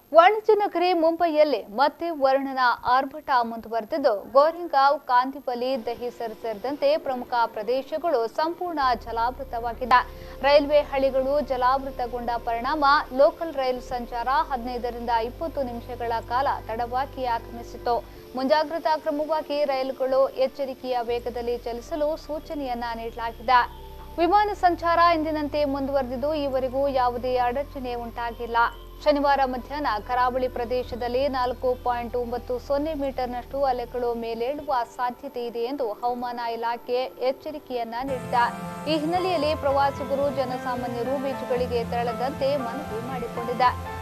ವಾಣಿಜ್ಯ ನಗರಿ ಮುಂಬೈಯಲ್ಲಿ ಮತ್ತೆ ವರ್ಣನ ಆರ್ಭಟ ಮುಂದುವರೆದಿದ್ದು ಗೋರೆಗಾಂವ್, ಕಾಂದಿವಲಿ, ದಹಿಸರ್ ಸೇರಿದಂತೆ ಪ್ರಮುಖ ಪ್ರದೇಶಗಳು ಸಂಪೂರ್ಣ ಜಲಾವೃತವಾಗಿದೆ. ರೈಲ್ವೆ ಹಳಿಗಳು ಜಲಾವೃತಗೊಂಡ ಪರಿಣಾಮ ಲೋಕಲ್ ರೈಲು ಸಂಚಾರ 15 ರಿಂದ 20 ನಿಮಿಷಗಳ ಕಾಲ ತಡವಾಗಿ ಆಗಮಿಸಿತು. ಮುಂಜಾಗ್ರತಾ ಕ್ರಮವಾಗಿ ರೈಲುಗಳು ಎಚ್ಚರಿಕೆಯ ವೇಗದಲ್ಲಿ ಚಲಿಸಲು ಸೂಚನೆಯನ್ನ ನೀಡಲಾಗಿದೆ. ವಿಮಾನ ಸಂಚಾರ ಎಂದಿನಂತೆ ಮುಂದುವರೆದಿದ್ದು ಈವರೆಗೂ ಯಾವುದೇ ಅಡಚಣೆ ಉಂಟಾಗಿಲ್ಲ. ಶನಿವಾರ ಮಧ್ಯಾಹ್ನ ಕರಾವಳಿ ಪ್ರದೇಶದಲ್ಲಿ 4.90 ಮೀಟರ್ನಷ್ಟು ಅಲೆಗಳು ಮೇಲೇಳುವ ಸಾಧ್ಯತೆ ಇದೆ ಎಂದು ಹವಾಮಾನ ಇಲಾಖೆ ಎಚ್ಚರಿಕೆಯನ್ನ ನೀಡಿದೆ. ಈ ಹಿನ್ನೆಲೆಯಲ್ಲಿ ಪ್ರವಾಸಿಗರು, ಜನಸಾಮಾನ್ಯರು ಬೀಚ್ಗಳಿಗೆ ತೆರಳದಂತೆ ಮನವಿ ಮಾಡಿಕೊಂಡಿದೆ.